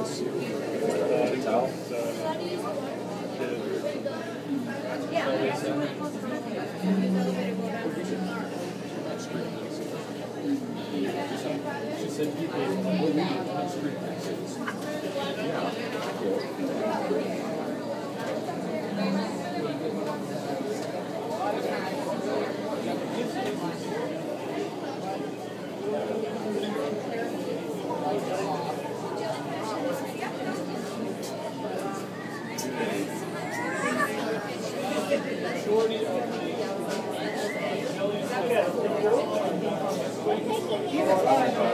She said people were reading on street messages. Yeah. Shorty